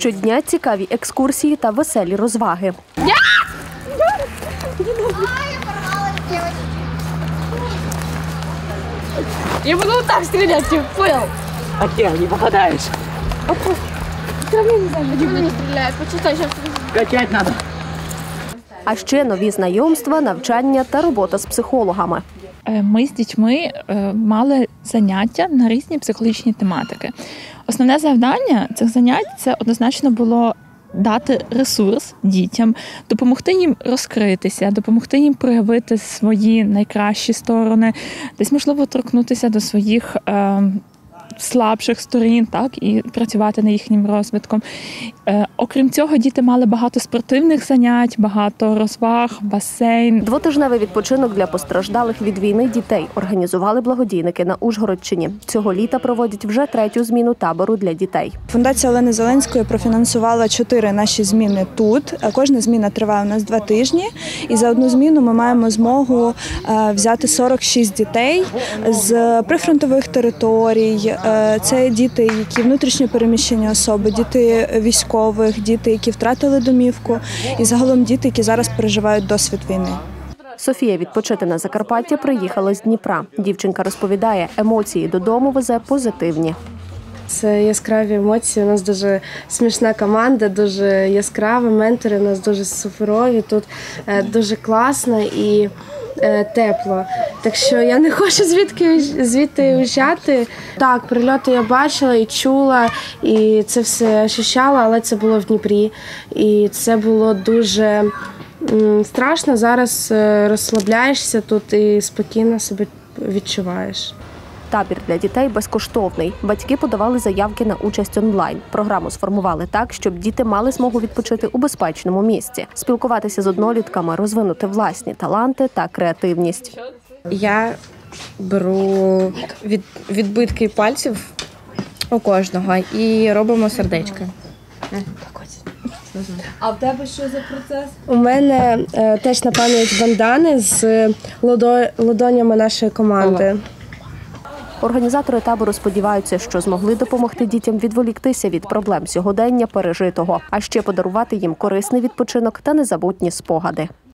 Щодня цікаві екскурсії та веселі розваги. Я буду вот так стрелять, ты понял? А где не попадаешь? Я не знаю, где не стреляет. Почитай, сейчас. Качать надо. А ще нові знайомства, навчання та робота з психологами. Ми з дітьми мали заняття на різні психологічні тематики. Основне завдання цих занять – це однозначно було дати ресурс дітям, допомогти їм розкритися, допомогти їм проявити свої найкращі сторони, десь, можливо, торкнутися до своїх слабших сторін, так, і працювати над їхнім розвитком. Окрім цього, діти мали багато спортивних занять, багато розваг, басейн. Двотижневий відпочинок для постраждалих від війни дітей організували благодійники на Ужгородщині. Цього літа проводять вже 3-ю зміну табору для дітей. Фундація Олени Зеленської профінансувала 4 наші зміни тут. Кожна зміна триває у нас 2 тижні. І за одну зміну ми маємо змогу взяти 46 дітей з прифронтових територій. Це діти, які внутрішньо переміщені особи, діти військових, діти, які втратили домівку, і загалом діти, які зараз переживають досвід війни. Софія відпочити на Закарпаття приїхала з Дніпра. Дівчинка розповідає, емоції додому везе позитивні. Це яскраві емоції, у нас дуже смішна команда, дуже яскрава, ментори у нас дуже суперові, тут дуже класно і тепло. Так що я не хочу звідти уїжджати. Так, прильоти я бачила і чула, і це все ощущала, але це було в Дніпрі. І це було дуже страшно. Зараз розслабляєшся тут і спокійно себе відчуваєш. Табір для дітей безкоштовний. Батьки подавали заявки на участь онлайн. Програму сформували так, щоб діти мали змогу відпочити у безпечному місці, спілкуватися з однолітками, розвинути власні таланти та креативність. Я беру відбитки пальців у кожного і робимо сердечки. А в тебе що за процес? У мене теж на пам'ять бандани з ладонями нашої команди. Організатори табору сподіваються, що змогли допомогти дітям відволіктися від проблем сьогодення пережитого, а ще подарувати їм корисний відпочинок та незабутні спогади.